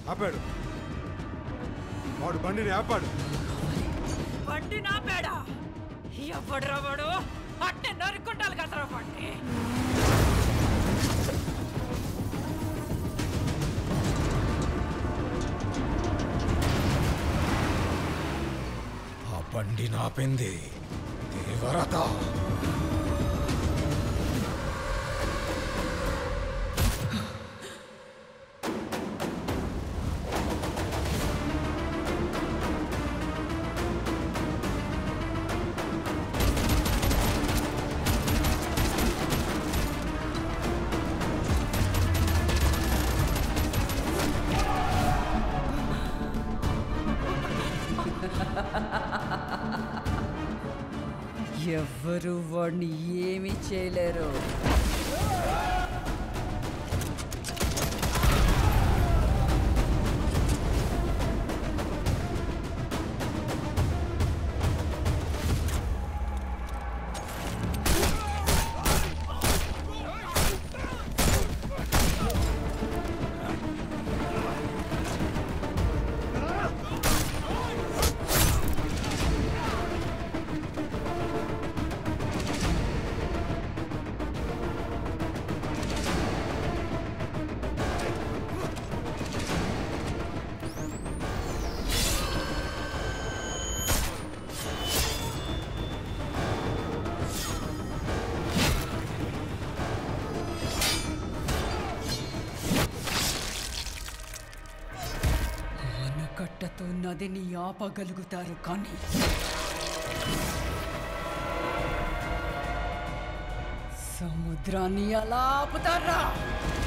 ఆపాడు. వాడు బండిని ఆపాడు. బండి నాపాడా? ఎవడ్రా వాడు? అట్టే నరుక్కుంటారు కదరా బండి. ఆ బండి నాపింది దేవరత. ఎవ్వరు వాడిని ఏమీ చేయలేరు. కట్టతో నదిని ఆపగలుగుతారు కానీ సముద్రాన్ని అలా ఆపుతారా?